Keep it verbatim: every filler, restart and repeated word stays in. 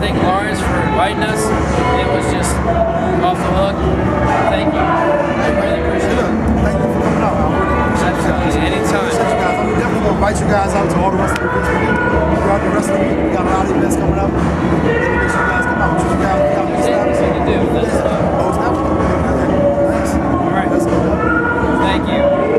thank Lawrence for inviting us. It was just off the hook. Thank you. I really appreciate it. Thank you for coming out. I really appreciate you guys. Anytime. Appreciate you guys. I'm definitely going to invite you guys out to all the rest of the events we do. Throughout the rest of the week, we got a lot of events coming up. Make sure you guys come out. You guys, you guys, Anything we can do, let us know. Oh, it's definitely. Thanks. All right. Let's go. Thank you.